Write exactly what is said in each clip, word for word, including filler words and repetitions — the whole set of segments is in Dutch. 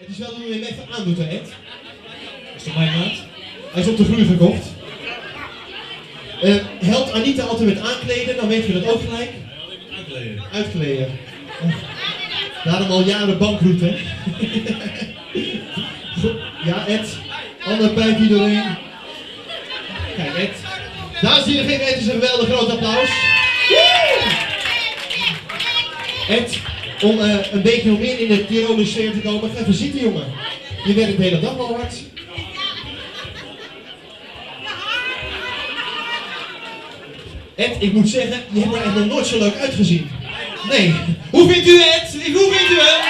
Het is wel hoe je hem even aandoet, hè, Ed? Is toch mijn maat? Hij is op de groei verkocht. Uh, helpt Anita altijd met aankleden, dan weten we dat ook gelijk. Ja, alleen met uitkleden. Uitkleden. Uh, daarom al jaren bankroet, hè? Ja, Ed. Ander pijpje doorheen. Kijk, Ed. Dames en heren, geef Ed eens een geweldig groot applaus. Ed, om uh, een beetje nog meer in de Tiroler sfeer te komen, ga even zitten, jongen. Je werkt de hele dag al hard. Ed, ik moet zeggen, je hebt er echt nog nooit zo leuk uitgezien. Nee. Hoe vindt u Ed? Hoe vindt u hem?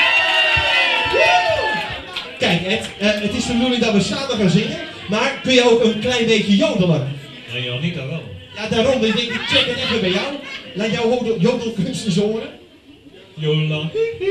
Kijk Ed, uh, het is de bedoeling dat we samen gaan zingen, maar kun je ook een klein beetje jodelen? Nee, Anita wel. Ja, daarom, ik denk ik check het even bij jou. Laat jouw jodelkunst eens horen. Jola.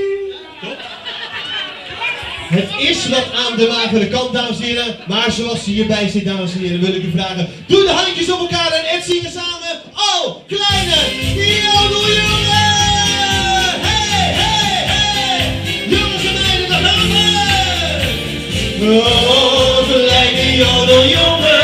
Het is wat aan de magere kant, dames en heren, maar zoals ze hierbij zit, dames en heren, wil ik u vragen, doe de handjes op elkaar en Ed zingen samen. Oh, kleine jodeljongen! Hey, hey, hey! Jongens en meiden, daar gaan we! Oh, kleine jodeljongen,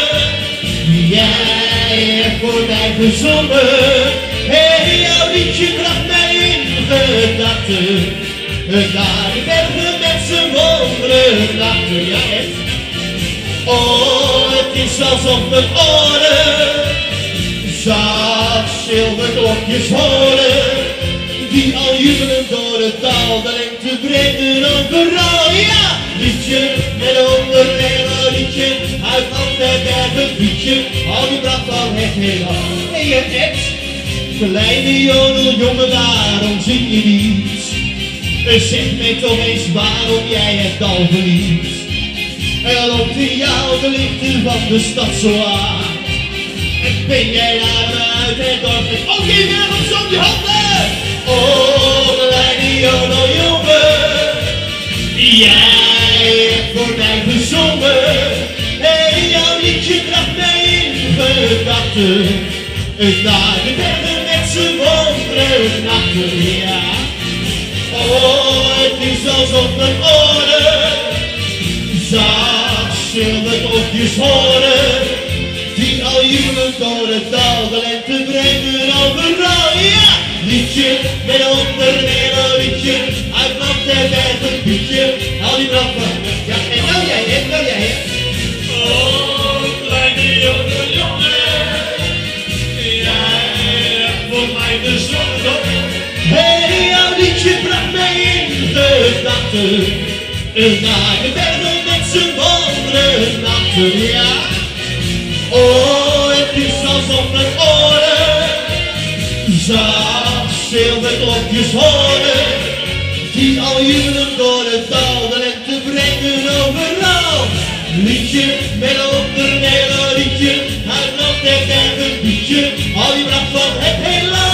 jij hebt voor mij gezongen. Hey, jouw liedje bracht mij in gedachten. Naar de bergen met z'n wonderen nachten, ja echt. Oh, het is alsof mijn oren zacht zilverklokjes horen, die al jubelen door het dal, de lengte brengen overal, ja! Liedje met onderweg, liedje uit land en bergen, liedje al die pracht van het heelal. Hey Ed, kleine jodeljongen, waarom zing je niet? Zeg mij toch eens waarom jij het al verliest. Er loopt in jou de lichten van de stad zo aan. En ben jij naar me uit het dorp. Ook in wereld op je handen. Oh, kleine jodeljongen, jij hebt voor mij gezongen. Hey, jouw liedje bracht mij in gedachten. Naar de bergen met z'n wonderen nachten, ja. Oh, het is alsof mijn oren zacht zilverklokjes horen, die al jubelen door het dal, de lente brengen overal, ja! Liedje met onderweg, liedje uit land en bergen, liedje, al die brandven, ja, en nou jij, en nou jij, hè? Oh, kleine jodeljongen, jij hebt voor mij gezongen. Hey, jouw liedje bracht mij in gedachten, naar de bergen met z'n wonderen nachten, ja. Oh, het is alsof mijn oren zacht zilverklokjes horen, die al jubelen door het dal, de lente brengen overal. Liedje met onderweg, liedje uit land en bergen, liedje al die pracht van het heelal.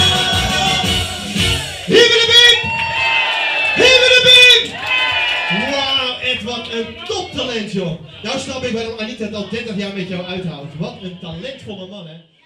Wat een toptalent, joh. Nou snap ik waarom Anita het al dertig jaar met jou uithoudt. Wat een talentvolle man, hè.